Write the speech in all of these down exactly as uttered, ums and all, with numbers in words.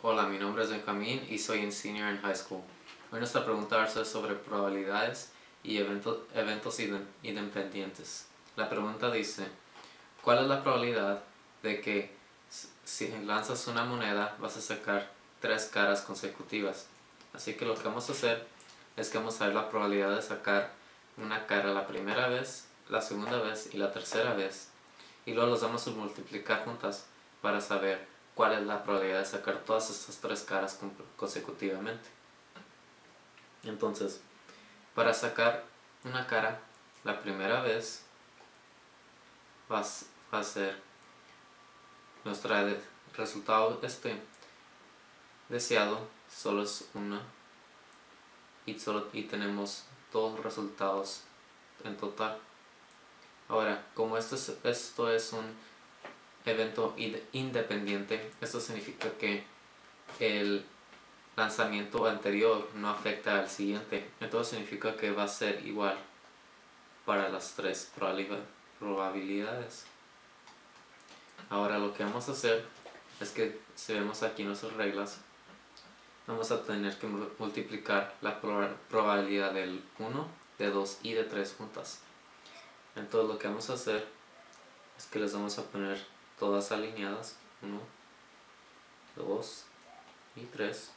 Hola, mi nombre es Benjamín y soy un senior en high school. Hoy nuestra pregunta va a ser sobre probabilidades y eventos, eventos independientes. La pregunta dice, ¿cuál es la probabilidad de que si lanzas una moneda vas a sacar tres caras consecutivas? Así que lo que vamos a hacer es que vamos a ver la probabilidad de sacar una cara la primera vez, la segunda vez y la tercera vez. Y luego los vamos a multiplicar juntas para saber cuál es la probabilidad de sacar todas estas tres caras consecutivamente. Entonces, para sacar una cara la primera vez va a ser nuestro resultado este deseado, solo es una y, solo, y tenemos dos resultados en total. Ahora, como esto es, esto es un evento independiente, esto significa que el lanzamiento anterior no afecta al siguiente, entonces significa que va a ser igual para las tres probabilidades. Ahora lo que vamos a hacer es que, si vemos aquí nuestras reglas, vamos a tener que multiplicar la probabilidad del uno, de dos y de tres juntas. Entonces lo que vamos a hacer es que les vamos a poner todas alineadas, uno, dos y tres.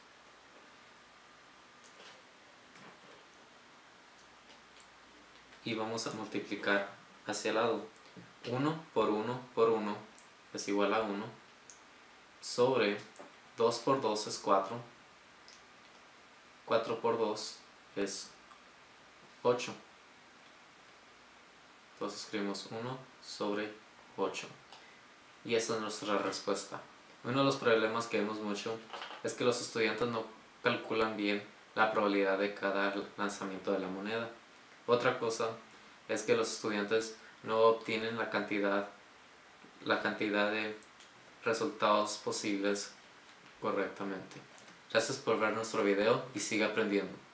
Y vamos a multiplicar hacia el lado. uno por uno por uno es igual a uno, sobre dos por dos es cuatro, cuatro por dos es ocho. Entonces escribimos uno sobre ocho. Y esa es nuestra respuesta. Uno de los problemas que vemos mucho es que los estudiantes no calculan bien la probabilidad de cada lanzamiento de la moneda. Otra cosa es que los estudiantes no obtienen la cantidad, la cantidad de resultados posibles correctamente. Gracias por ver nuestro video y sigue aprendiendo.